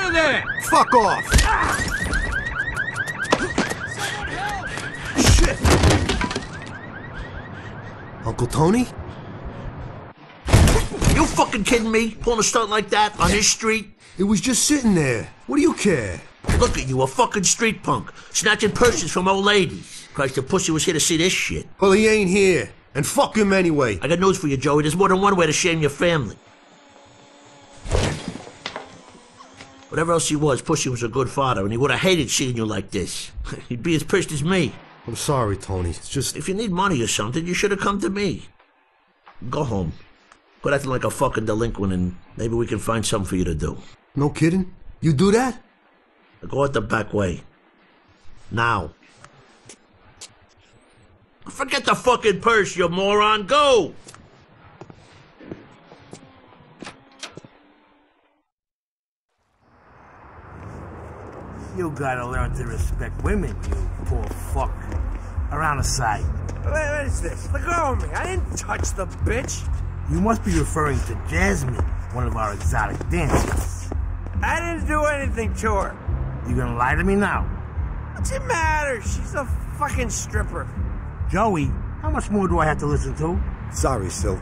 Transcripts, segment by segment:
of there! Fuck off! Shit! Uncle Tony? You fucking kidding me? Pulling a stunt like that on this street? It was just sitting there. What do you care? Look at you, a fucking street punk, snatching purses from old ladies. Christ, the pussy was here to see this shit. Well, he ain't here. And fuck him anyway. I got news for you, Joey. There's more than one way to shame your family. Whatever else he was, Pussy was a good father, and he would have hated seeing you like this. He'd be as pissed as me. I'm sorry, Tony. It's just... If you need money or something, you should have come to me. Go home. Quit acting like a fucking delinquent, and maybe we can find something for you to do. No kidding? You do that? Go out the back way. Now. Forget the fucking purse, you moron. Go! You gotta learn to respect women, you poor fuck. Around the side. What is this? Let go of me. I didn't touch the bitch. You must be referring to Jasmine, one of our exotic dancers. I didn't do anything to her. You gonna lie to me now? What's it matter? She's a fucking stripper. Joey, how much more do I have to listen to? Sorry, Sil.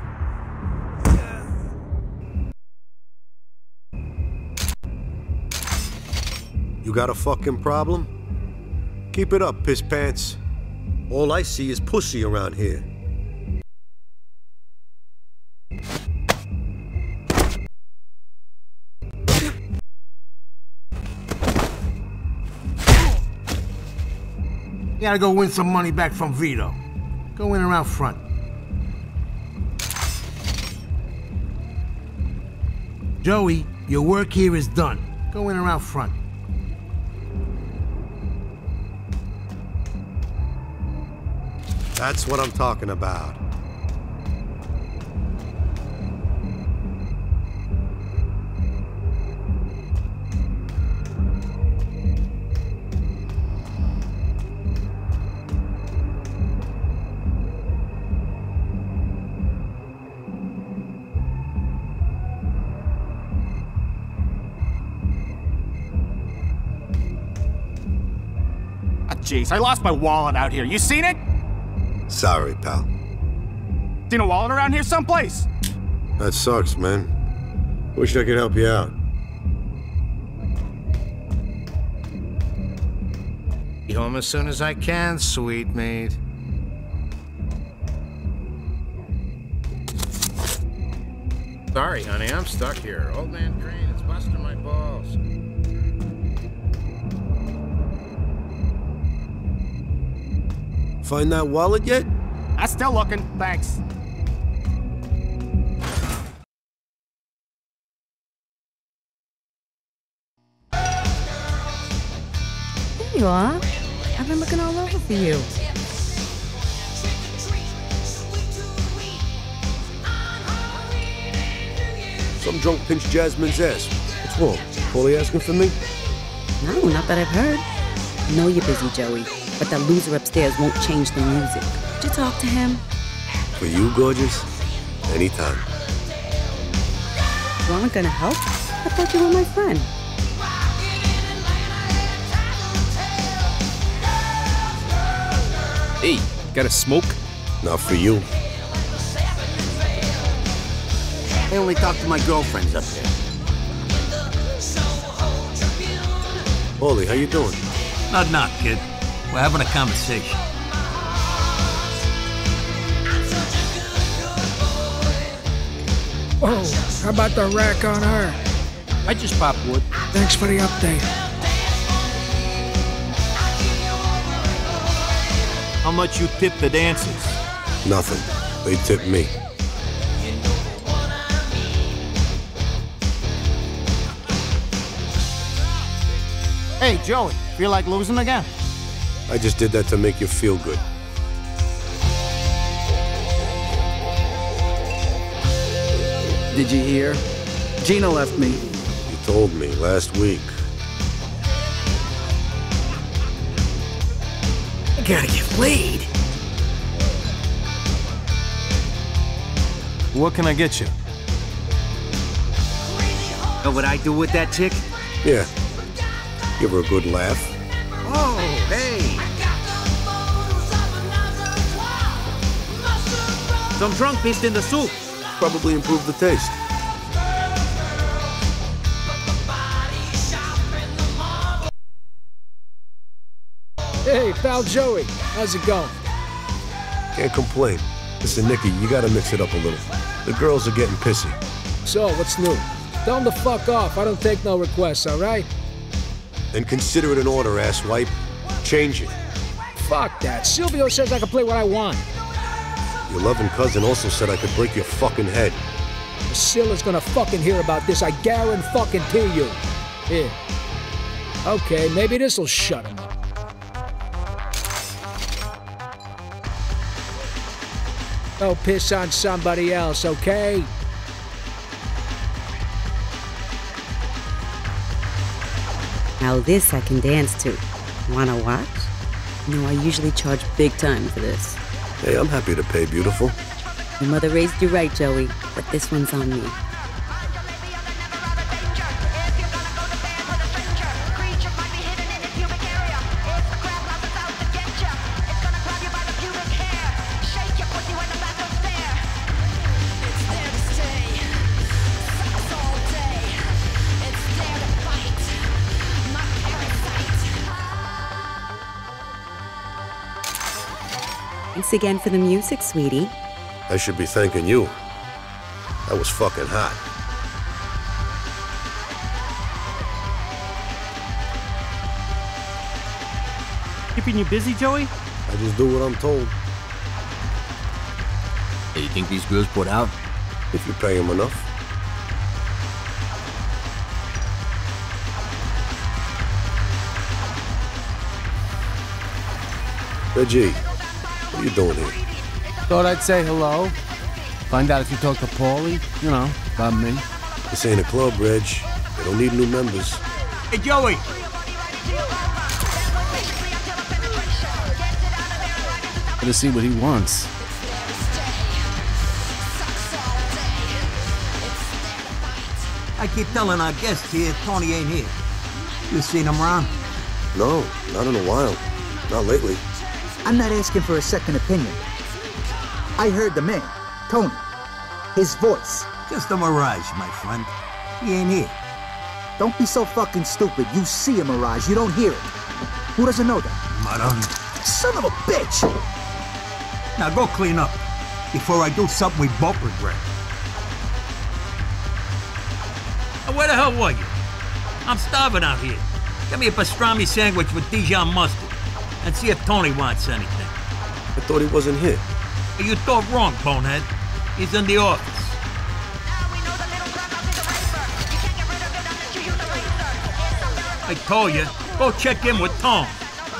You got a fucking problem? Keep it up, piss pants. All I see is pussy around here. You gotta go win some money back from Vito. Go in around front. Joey, your work here is done. Go in around front. That's what I'm talking about. Jeez, I lost my wallet out here. You seen it? Sorry, pal. Seen a wallet around here someplace? That sucks, man. Wish I could help you out. Be home as soon as I can, sweet maid. Sorry, honey, I'm stuck here. Old man Crane, it's busting my balls. Find that wallet yet? I'm still looking, thanks. There you are. I've been looking all over for you. Some drunk pinched Jasmine's ass. What's wrong? Paulie asking for me? No, not that I've heard. I know you're busy, Joey, but that loser upstairs won't change the music. Did you talk to him? For you, gorgeous? Anytime. You aren't gonna help? I thought you were my friend. Hey, got a smoke? Not for you. I only talk to my girlfriends up there. Paulie, how you doing? Not, kid. We're having a conversation. Oh, how about the rack on her? I just popped wood. Thanks for the update. How much you tip the dancers? Nothing. They tip me. Hey, Joey, feel like losing again? I just did that to make you feel good. Did you hear? Gina left me. You told me last week. I gotta get laid. What can I get you? Know what I do with that chick? Yeah. Give her a good laugh. Oh, hey! Some drunk beast in the soup. Probably improve the taste. Hey, pal Joey. How's it going? Can't complain. Listen, Nicky, you gotta mix it up a little. The girls are getting pissy. So, what's new? Tell them to fuck off. I don't take no requests, all right? Then consider it an order, asswipe. Change it. Fuck that. Silvio says I can play what I want. Your loving cousin also said I could break your fucking head. Silla's gonna fucking hear about this, I guarantee you. Here. Okay, maybe this'll shut him up. Go piss on somebody else, okay? Now this I can dance to. Wanna watch? No, I usually charge big time for this. Hey, I'm happy to pay, beautiful. Your mother raised you right, Joey, but this one's on me. Thanks again for the music, sweetie. I should be thanking you. That was fucking hot. Keeping you busy, Joey? I just do what I'm told. Hey, you think these girls put out? If you pay them enough. Reggie, what are you doing here? Thought I'd say hello. Find out if you talk to Paulie. You know, about me. This ain't a club, Reg. They don't need new members. Hey, Joey! Gonna see what he wants. I keep telling our guests here, Tony ain't here. You seen him around? No, not in a while. Not lately. I'm not asking for a second opinion. I heard the man, Tony. His voice. Just a mirage, my friend. He ain't here. Don't be so fucking stupid. You see a mirage, you don't hear it. Who doesn't know that? Maron. Son of a bitch! Now go clean up before I do something we both regret. Where the hell were you? I'm starving out here. Get me a pastrami sandwich with Dijon mustard and see if Tony wants anything. I thought he wasn't here. You thought wrong, bonehead. He's in the office. I told you, go check in with Tom.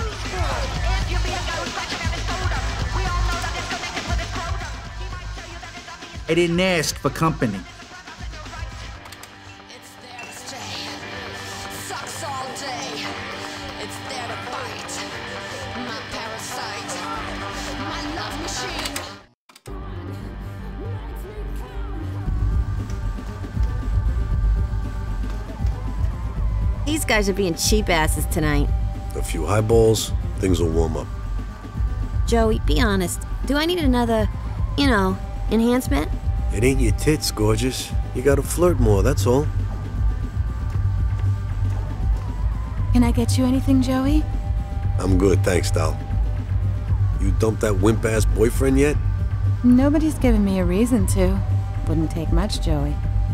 I didn't ask for company. These guys are being cheap asses tonight. A few highballs, things will warm up. Joey, be honest. Do I need another, you know, enhancement? It ain't your tits, gorgeous. You gotta flirt more, that's all. Can I get you anything, Joey? I'm good, thanks, doll. You dumped that wimp-ass boyfriend yet? Nobody's given me a reason to. Wouldn't take much, Joey.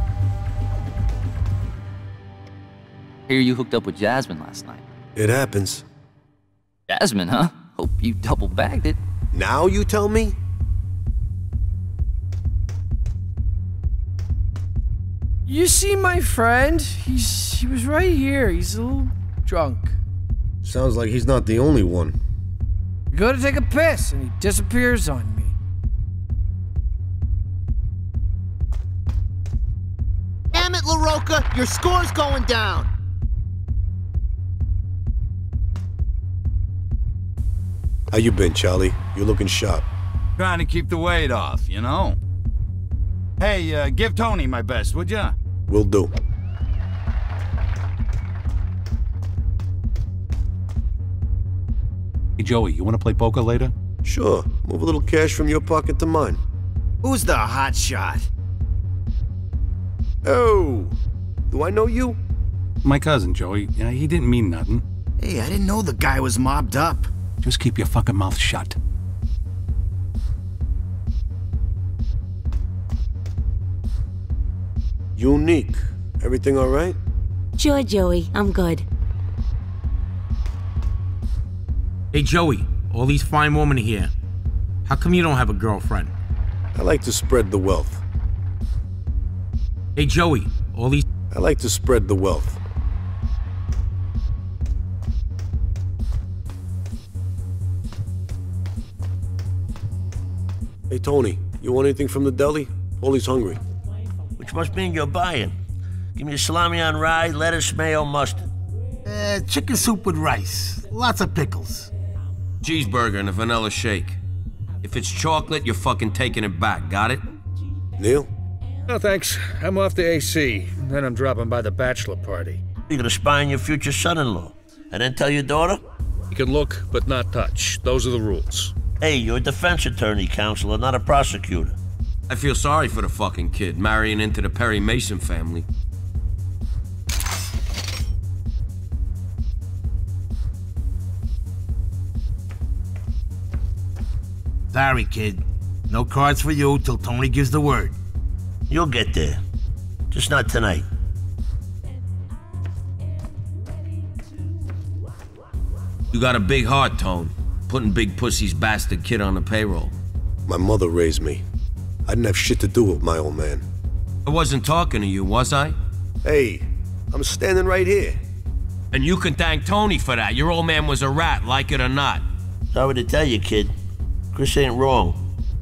Hear you hooked up with Jasmine last night. It happens. Jasmine, huh? Hope you double-bagged it. Now you tell me? You see my friend? He was right here. He's a little drunk. Sounds like he's not the only one. You go to take a piss, and he disappears on me. Damn it, LaRocca! Your score's going down! How you been, Charlie? You're looking sharp. Trying to keep the weight off, you know? Hey, give Tony my best, would ya? Will do. Hey, Joey, you want to play poker later? Sure. Move a little cash from your pocket to mine. Who's the hot shot? Oh, do I know you? My cousin, Joey. Yeah, he didn't mean nothing. Hey, I didn't know the guy was mobbed up. Just keep your fucking mouth shut. Unique. Everything all right? Sure, Joey. I'm good. Hey, Joey. All these fine women here. How come you don't have a girlfriend? I like to spread the wealth. Hey, Joey. All these... I like to spread the wealth. Hey, Tony. You want anything from the deli? Paulie's hungry. Which must mean you're buying. Give me a salami on rye, lettuce, mayo, mustard. Chicken soup with rice. Lots of pickles. Cheeseburger and a vanilla shake. If it's chocolate, you're fucking taking it back. Got it? Neil? No, thanks. I'm off to AC. Then I'm dropping by the bachelor party. You're gonna spy on your future son-in-law, and then tell your daughter? You can look, but not touch. Those are the rules. Hey, you're a defense attorney, counselor, not a prosecutor. I feel sorry for the fucking kid, marrying into the Perry Mason family. Sorry, kid. No cards for you till Tony gives the word. You'll get there. Just not tonight. You got a big heart, Tone. Putting Big Pussy's bastard kid on the payroll. My mother raised me. I didn't have shit to do with my old man. I wasn't talking to you, was I? Hey, I'm standing right here. And you can thank Tony for that. Your old man was a rat, like it or not. Sorry to tell you, kid. Chris ain't wrong.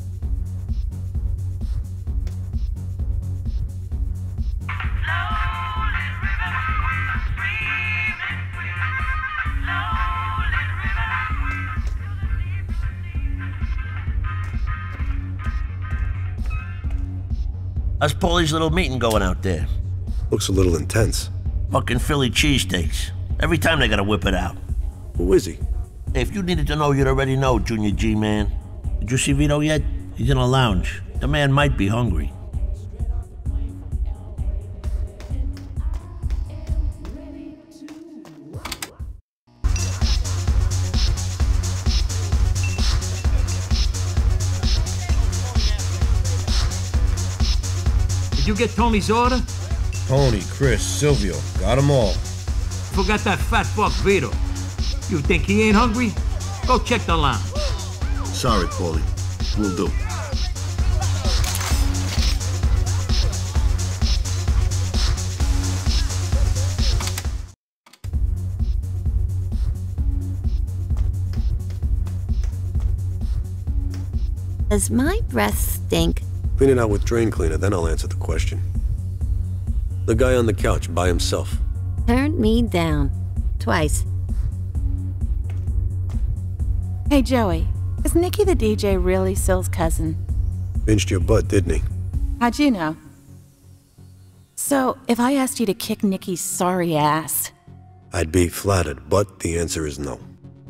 How's Paulie's little meeting going out there? Looks a little intense. Fucking Philly cheesesteaks. Every time they gotta whip it out. Who is he? Hey, if you needed to know, you'd already know, Junior G-Man. Did you see Vito yet? He's in a lounge. The man might be hungry. Did you get Tony's order? Tony, Chris, Silvio, got them all. Forgot that fat fuck Vito. You think he ain't hungry? Go check the lounge. Sorry, Paulie. Will do. Does my breath stink? Clean it out with drain cleaner, then I'll answer the question. The guy on the couch by himself. Turned me down. Twice. Hey, Joey. Is Nicky the DJ really Sil's cousin? Pinched your butt, didn't he? How'd you know? So, if I asked you to kick Nicky's sorry ass... I'd be flattered, but the answer is no.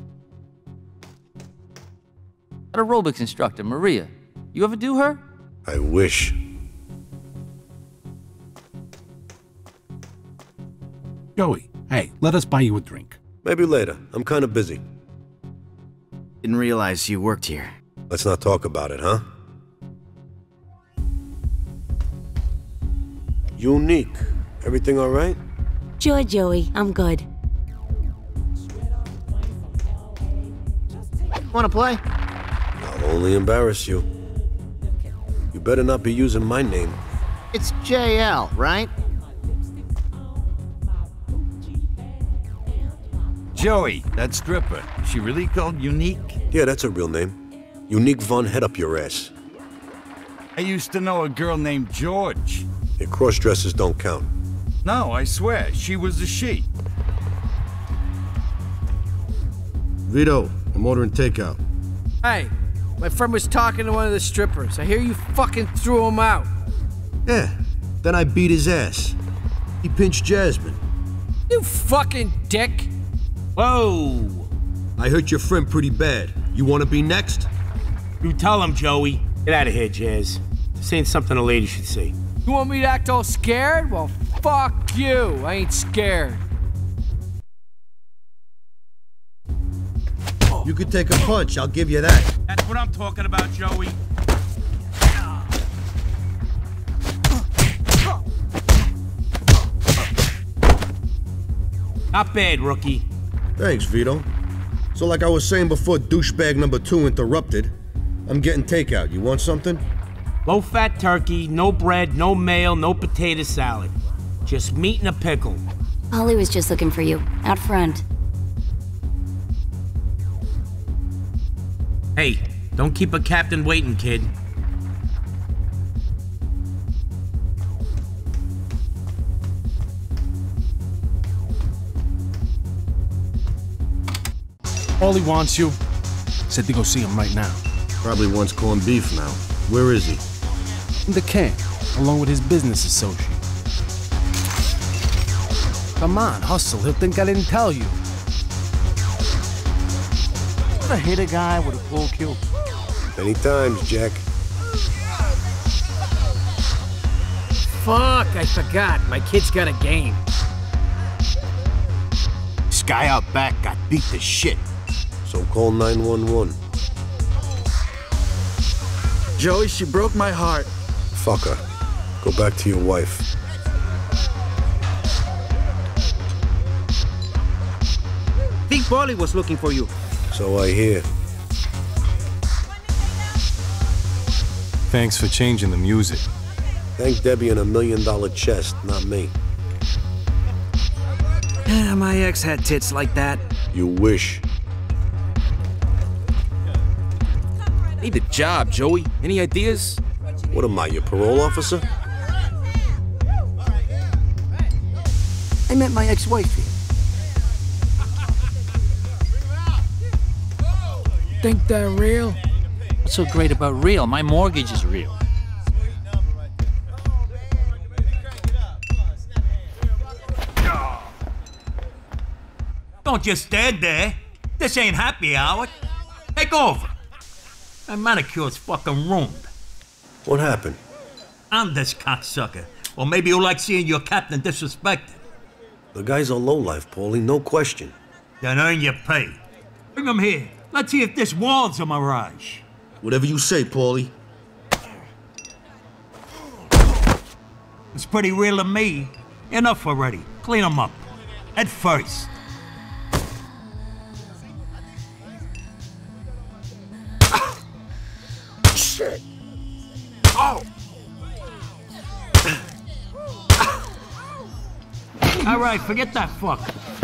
That aerobics instructor, Maria. You ever do her? I wish. Joey, hey, let us buy you a drink. Maybe later. I'm kind of busy. Didn't realize you worked here. Let's not talk about it, huh? Unique. Everything all right? Sure, Joey. I'm good. Wanna play? I'll only embarrass you. You better not be using my name. It's JL, right? Joey, that stripper, is she really called Unique? Yeah, that's a real name. Unique Von Head Up Your Ass. I used to know a girl named George. Your cross-dressers don't count. No, I swear, she was a she. Vito, I'm ordering takeout. Hey, my friend was talking to one of the strippers. I hear you fucking threw him out. Yeah, then I beat his ass. He pinched Jasmine. You fucking dick. Whoa! I hurt your friend pretty bad. You want to be next? You tell him, Joey. Get out of here, Jazz. This ain't something a lady should see. You want me to act all scared? Well, fuck you. I ain't scared. You could take a punch, I'll give you that. That's what I'm talking about, Joey. Not bad, rookie. Thanks, Vito. So like I was saying before douchebag number 2 interrupted, I'm getting takeout. You want something? Low-fat turkey, no bread, no mayo, no potato salad. Just meat and a pickle. Paulie was just looking for you, out front. Hey, don't keep a captain waiting, kid. Paulie wants you. Said to go see him right now. Probably wants corned beef now. Where is he? In the camp, along with his business associate. Come on, hustle. He'll think I didn't tell you. Ever hit a guy with a pool cue? Many times, Jack. Fuck, I forgot. My kid's got a game. This guy out back got beat to shit. So call 911. Joey, she broke my heart. Fuck her. Go back to your wife. Think Paulie was looking for you. So I hear. Thanks for changing the music. Thank Debbie and $1 million chest, not me. My ex had tits like that. You wish. Need a job, Joey. Any ideas? What am I, your parole officer? I met my ex-wife here. Think they're real? What's so great about real? My mortgage is real. Don't just stand there. This ain't happy hour. Take over. My manicure's fucking ruined. What happened? I'm this cocksucker. Or maybe you like seeing your captain disrespected. The guy's a lowlife, Paulie, no question. Then earn your pay. Bring him here. Let's see if this wall's a mirage. Whatever you say, Paulie. It's pretty real to me. Enough already. Clean him up. Head first. Shit. Oh. All right, forget that fuck.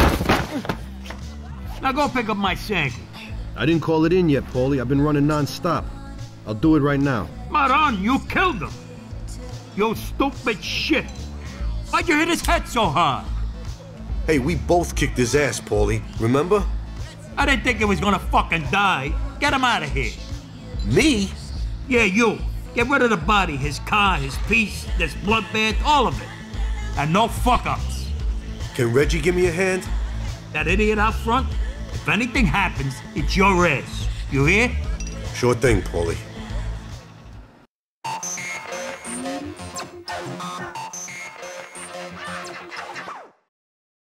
Now go pick up my sandwich. I didn't call it in yet, Paulie. I've been running non-stop. I'll do it right now. Maran, you killed him. You stupid shit. Why'd you hit his head so hard? Hey, we both kicked his ass, Paulie. Remember? I didn't think he was gonna fucking die. Get him out of here. Me? Yeah, you. Get rid of the body, his car, his piece, this blood bath, all of it. And no fuck-ups. Can Reggie give me a hand? That idiot out front? If anything happens, it's your ass. You hear? Sure thing, Paulie.